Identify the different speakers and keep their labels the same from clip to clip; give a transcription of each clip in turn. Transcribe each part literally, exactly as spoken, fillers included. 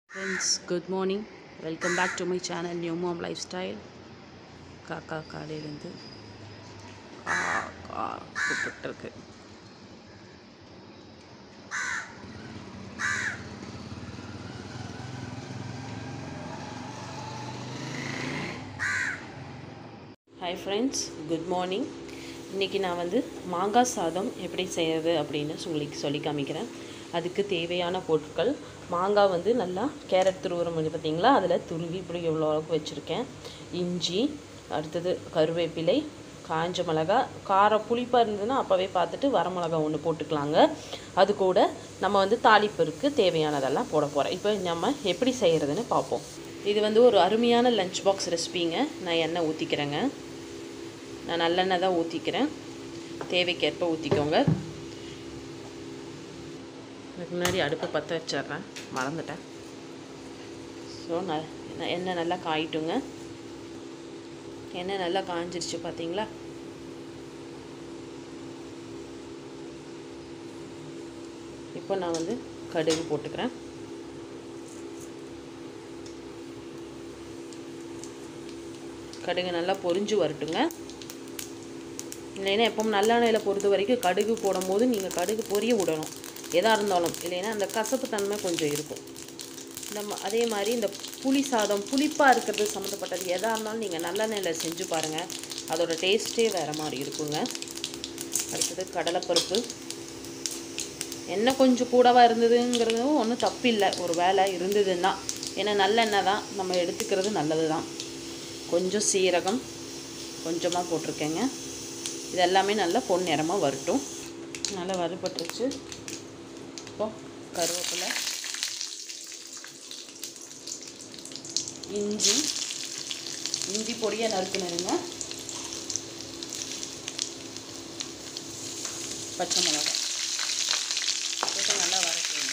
Speaker 1: Friends, good morning. Welcome back to my channel New Mom Lifestyle. காக்கா காலையிலேருந்து கா கா கூப்பிட்டுருக்கு. Hi friends, good morning. இன்றைக்கி நான் வந்து மாங்காய் சாதம் எப்படி செய்கிறது அப்படின்னு சொல்லி சொல்லி காமிக்கிறேன். அதுக்கு தேவையான பொருட்கள்: மாங்காய் வந்து நல்லா கேரட் துருவுறம் வந்து பார்த்திங்களா, அதில் துருவி இப்படி எவ்வளோ அளவுக்கு வச்சுருக்கேன். இஞ்சி, அடுத்தது கருவேப்பிலை, காஞ்ச மிளகா, காரம் புளிப்பாக இருந்ததுன்னா அப்போவே பார்த்துட்டு வரமிளகா ஒன்று போட்டுக்கலாங்க. அது கூட நம்ம வந்து தாளிப்பருக்கு தேவையானதெல்லாம் போட போகிறேன். இப்போ நம்ம எப்படி செய்கிறதுன்னு பார்ப்போம். இது வந்து ஒரு அருமையான லஞ்ச் பாக்ஸ் ரெசிபிங்க. நான் எண்ணெய் ஊற்றிக்கிறேங்க. நான் நல்லெண்ணெய் தான் ஊற்றிக்கிறேன். தேவைக்கேற்ப ஊற்றிக்கோங்க. அதுக்கு முன்னாடி அடுப்பை பற்ற வச்சிட்றேன், மறந்துட்டேன். ஸோ நான் எண்ணெய் நல்லா காயிட்டுங்க. எண்ணெய் நல்லா காஞ்சிருச்சு பார்த்தீங்களா. இப்போ நான் வந்து கடுகு போட்டுக்கிறேன். கடுகு நல்லா பொரிஞ்சு வரட்டுங்க. இல்லைன்னா எப்பவும் நல்லெண்ணெயில் பொறுத்த வரைக்கும் கடுகு போடும்போது நீங்கள் கடுகு பொரிய விடணும் எதாக இருந்தாலும், இல்லைன்னா அந்த கசப்பு தன்மை கொஞ்சம் இருக்கும். நம்ம அதே மாதிரி இந்த புளி சாதம் புளிப்பாக இருக்கிறது சம்மந்தப்பட்டது எதாக இருந்தாலும் நீங்கள் நல்லெண்ணெயில் செஞ்சு பாருங்கள், அதோட டேஸ்ட்டே வேறு மாதிரி இருக்குங்க. அடுத்தது கடலைப்பருப்பு. எண்ணெய் கொஞ்சம் கூடவா இருந்ததுங்கிறதும் ஒன்றும் தப்பு இல்லை, ஒரு வேலை இருந்ததுன்னா. ஏன்னா நல்லெண்ணெய் தான் நம்ம எடுத்துக்கிறது நல்லது தான். கொஞ்சம் சீரகம் கொஞ்சமாக போட்டிருக்கேங்க. இது எல்லாமே நல்லா பொன்னிறமாக வரட்டும். நல்லா வறுபட்டுருச்சு. இப்போ கருவேப்பிலை, இஞ்சி இஞ்சி பொடியை நறுக்குனுங்க. பச்சை மிளகாய் போட்டு நல்லா வதக்குங்க.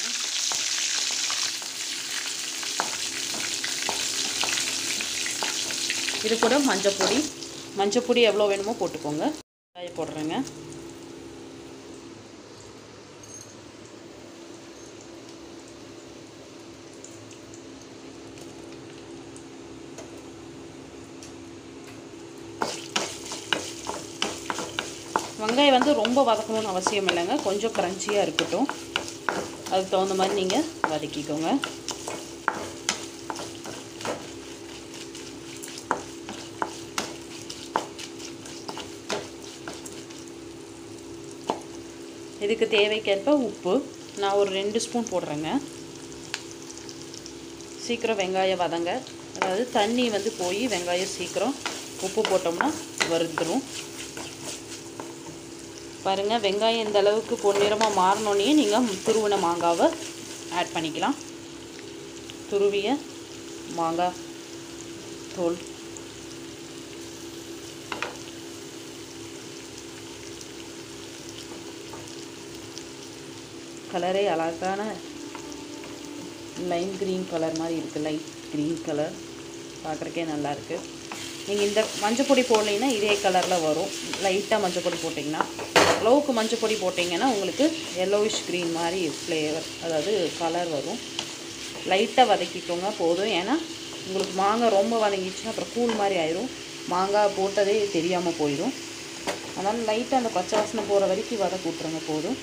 Speaker 1: இது கூட மஞ்சள் பொடி மஞ்சள் பொடி எவ்வளோ வேணுமோ போட்டுக்கோங்க. காய போடுறேங்க. வெங்காயம் வந்து ரொம்ப வதக்கணும்னு அவசியம் இல்லைங்க, கொஞ்சம் க்ரன்ச்சியாக இருக்கட்டும். அதுக்கு தகுந்த மாதிரி நீங்கள் வதக்கிக்கோங்க. இதுக்கு தேவைக்கேற்ப உப்பு நான் ஒரு ரெண்டு ஸ்பூன் போடுறேங்க. சீக்கிரம் வெங்காயம் வதங்க, அதாவது தண்ணி வந்து போய் வெங்காயம் சீக்கிரம் உப்பு போட்டோம்னா வறுத்துடும். பாருங்கள், வெங்காயம் இந்த அளவுக்கு பொன்னிறமாக மாறினோன்னே நீங்கள் துருவின மாங்காவை ஆட் பண்ணிக்கலாம். துருவிய மாங்காய் தோல் கலரே அழகான லைம் க்ரீன் கலர் மாதிரி இருக்குது. லைட் க்ரீன் கலர் பார்க்குறக்கே நல்லாயிருக்கு. நீங்கள் இந்த மஞ்சள் பொடி போடலைன்னா இதே கலரில் வரும். லைட்டாக மஞ்சள் பொடி போட்டிங்கன்னா, அளவுக்கு மஞ்சள் பொடி போட்டிங்கன்னா உங்களுக்கு எல்லோயிஷ் க்ரீன் மாதிரி ஃப்ளேவர், அதாவது கலர் வரும். லைட்டாக வதக்கிக்கோங்க போதும். ஏன்னா உங்களுக்கு மாங்காய் ரொம்ப வதங்கிடுச்சுன்னா அப்புறம் கூழ் மாதிரி ஆயிரும், மாங்காய் போட்டதே தெரியாமல் போயிடும். அதனால் லைட்டாக அந்த பச்சை வாசனை போகிற வரைக்கும் வதக்கி விட்ருங்க போதும்.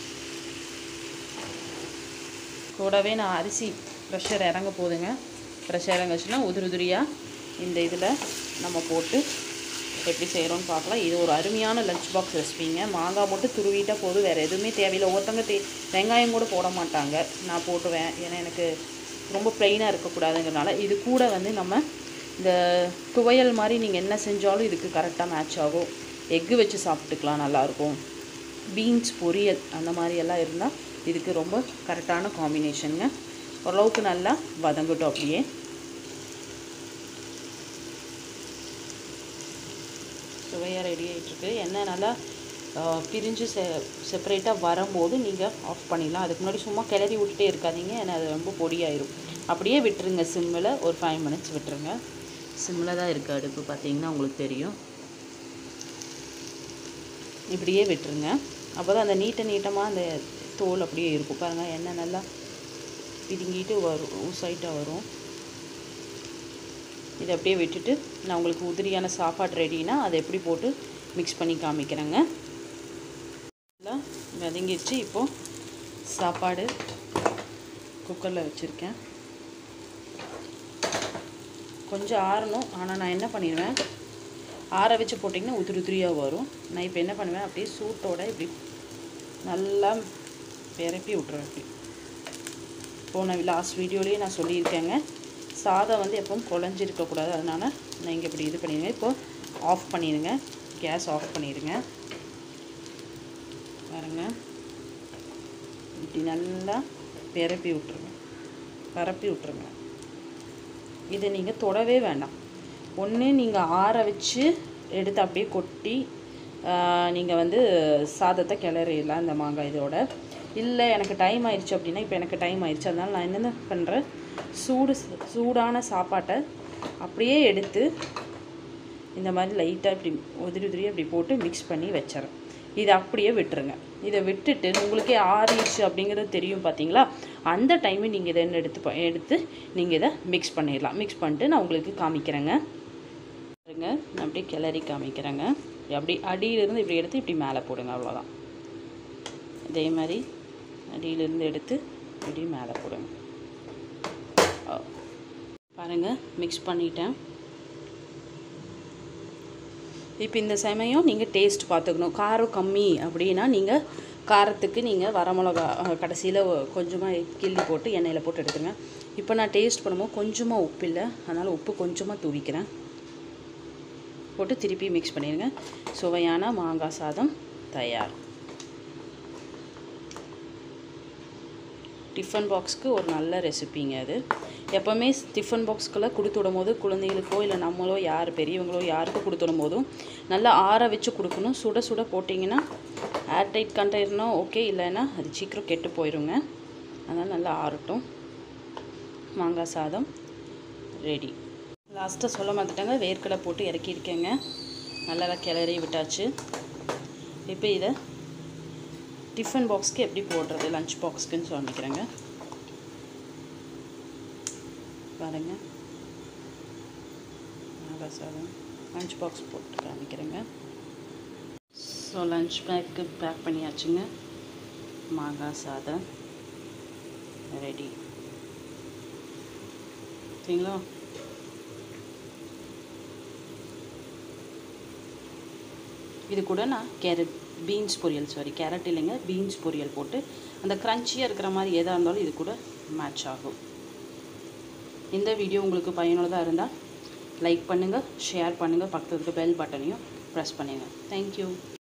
Speaker 1: கூடவே நான் அரிசி ப்ரெஷர் இறங்க போதுங்க. ப்ரெஷர் இறங்குச்சுன்னா உதிரி உதிரியாக இந்த இதில் நம்ம போட்டு எப்படி செய்கிறோன்னு பார்க்கலாம். இது ஒரு அருமையான லஞ்ச் பாக்ஸ் ரெசிபிங்க. மாங்காய் மட்டும் துருவிட்டால் போதும், வேறு எதுவுமே தேவையில்லை. ஒருத்தவங்க தே வெங்காயம் கூட போட மாட்டாங்க, நான் போட்டுவேன். ஏன்னா எனக்கு ரொம்ப ப்ளெயினாக இருக்கக்கூடாதுங்கிறனால. இது கூட வந்து நம்ம இந்த துவையல் மாதிரி நீங்கள் என்ன செஞ்சாலும் இதுக்கு கரெக்டாக மேட்ச் ஆகும். எக்கு வச்சு சாப்பிட்டுக்கலாம், நல்லாயிருக்கும். பீன்ஸ் பொரியல் அந்த மாதிரி எல்லாம் இருந்தால் இதுக்கு ரொம்ப கரெக்டான காம்பினேஷனுங்க. ஓரளவுக்கு நல்லா வதங்கட்டும். அப்படியே சுவையாக ரெடி ஆகிட்டுருக்கு. எண்ணெய் நல்லா பிரிஞ்சு செ செப்பரேட்டாக வரும்போது நீங்கள் ஆஃப் பண்ணிடலாம். அதுக்கு முன்னாடி சும்மா கிளறி விட்டுட்டே இருக்காதீங்க, ஏன்னா அது ரொம்ப பொடியாயிரும். அப்படியே விட்டுருங்க. சிம்மில் ஒரு ஃபைவ் மினிட்ஸ் விட்டுருங்க. சிம்மில் தான் இருக்குது அடுப்பு, பார்த்தீங்கன்னா உங்களுக்கு தெரியும். இப்படியே விட்டுருங்க. அப்போ தான் அந்த நீட்ட நீட்டமாக அந்த தோல் அப்படியே இருக்கும். பாருங்கள், எண்ணெய் நல்லா பிதுங்கிட்டு வரும், ஊசாயிட்டாக வரும். இதை அப்படியே விட்டுட்டு நான் உங்களுக்கு உதிரியான சாப்பாடு ரெடினா அதை எப்படி போட்டு மிக்ஸ் பண்ணி காமிக்கிறேங்க. நல்லா வதங்கிடுச்சு. இப்போது சாப்பாடு குக்கரில் வச்சுருக்கேன். கொஞ்சம் ஆறணும். ஆனால் நான் என்ன பண்ணிடுவேன், ஆற வச்சு போட்டிங்கன்னா உதிரி உதிரியாக வரும். நான் இப்போ என்ன பண்ணுவேன், அப்படியே சூட்டோட இப்படி நல்லா பெரப்பி விட்ருவேன். இப்படி போன லாஸ்ட் வீடியோலேயே நான் சொல்லியிருக்கேங்க, சாதம் வந்து எப்பவும் குழஞ்சிருக்கக்கூடாது. அதனால் நான் இங்கே இப்படி இது பண்ணிடுங்க. இப்போது ஆஃப் பண்ணிடுங்க, கேஸ் ஆஃப் பண்ணிடுங்க. பாருங்க, இப்படி நல்லா பெரப்பி விட்ருங்க, பரப்பி விட்ருங்க. இதை நீங்கள் தொடவே வேண்டாம். ஒன்று நீங்கள் ஆற வச்சு எடுத்து அப்படியே கொட்டி நீங்கள் வந்து சாதத்தை கிளறிடலாம் இந்த மாங்காய் இதோட. இல்லை எனக்கு டைம் ஆயிடுச்சு அப்படின்னா, இப்போ எனக்கு டைம் ஆயிடுச்சு, அதனால் நான் என்ன பண்ணுறேன், சூடு சூடான சாப்பாட்டை அப்படியே எடுத்து இந்த மாதிரி லைட்டாக இப்படி உதிரி உதிரியாக இப்படி போட்டு மிக்ஸ் பண்ணி வச்சிடறேன். இதை அப்படியே விட்டுருங்க. இதை விட்டுட்டு உங்களுக்கே ஆறிடுச்சு அப்படிங்கிறது தெரியும் பார்த்தீங்களா, அந்த டைமு நீங்கள் இதை என்ன எடுத்து எடுத்து நீங்கள் இதை மிக்ஸ் பண்ணிடலாம். மிக்ஸ் பண்ணிட்டு நான் உங்களுக்கு காமிக்கிறேங்க. பாருங்க, நான் அப்படியே கிளறி காமிக்கிறேங்க. அப்படி அடியிலிருந்து இப்படி எடுத்து இப்படி மேலே போடுங்க, அவ்வளோதான். இதே மாதிரி அடியிலிருந்து எடுத்து இப்படி மேலே போடுங்க. பாருங்கள், மிக்ஸ் பண்ணிட்டேன். இப்போ இந்த சமயம் நீங்கள் டேஸ்ட் பார்த்துக்கணும். காரம் கம்மி அப்படின்னா நீங்கள் காரத்துக்கு நீங்கள் வரமிளகா கடைசியில் கொஞ்சமாக கிள்ளி போட்டு எண்ணெயில் போட்டு எடுத்துருங்க. இப்போ நான் டேஸ்ட் பண்ணும்போது கொஞ்சமாக உப்பு இல்லை, அதனால் உப்பு கொஞ்சமாக தூவிக்கிறேன். போட்டு திருப்பி மிக்ஸ் பண்ணிடுங்க. சுவையான மாங்காய் சாதம் தயார். டிஃபன் பாக்ஸ்க்கு ஒரு நல்ல ரெசிபிங்க அது. எப்போவுமே டிஃபன் பாக்ஸ்க்குள்ளே கொடுத்து விடும் போது குழந்தைகளுக்கோ இல்லை நம்மளோ யார் பெரியவங்களோ யாருக்கோ கொடுத்து விடும் போதும் நல்லா ஆற வச்சு கொடுக்கணும். சுட சுட போட்டிங்கன்னா ஏர்டைட் கண்டெய்னர்னா ஓகே, இல்லைன்னா அது சீக்கிரம் கெட்டு போயிடுங்க. அதனால் நல்லா ஆறட்டும். மாங்காய் சாதம் ரெடி. லாஸ்ட்டாக சொல்ல மாட்டேட்டாங்க, வேர்க்கடலை போட்டு இறக்கியிருக்கேங்க. நல்லா கிளறி விட்டாச்சு. இப்போ இதை டிஃபன் பாக்ஸ்க்கு எப்படி போடுறது, லஞ்ச் பாக்ஸ்க்குன்னு சொல்லிக்கிறேங்க. பாருங்கள், மாங்காய் சாதம் லஞ்ச் பாக்ஸ் போட்டு காமிக்கிறேங்க. ஸோ லஞ்ச் பேக்கு பேக் பண்ணியாச்சுங்க. மாங்காய் சாதம் ரெடி. சரிங்களா? இது கூட நான் கேரட் பீன்ஸ் பொரியல், சாரி கேரட் இல்லைங்க, பீன்ஸ் பொரியல் போட்டு அந்த க்ரன்ச்சியாக இருக்கிற மாதிரி எதாக இருந்தாலும் இது கூட மேட்ச் ஆகும். இந்த வீடியோ உங்களுக்கு பயனுள்ளதாக இருந்தால் லைக் பண்ணுங்கள், ஷேர் பண்ணுங்கள், பக்கத்துக்கு பெல் பட்டனையும் ப்ரெஸ் பண்ணுங்கள். தேங்க்யூ.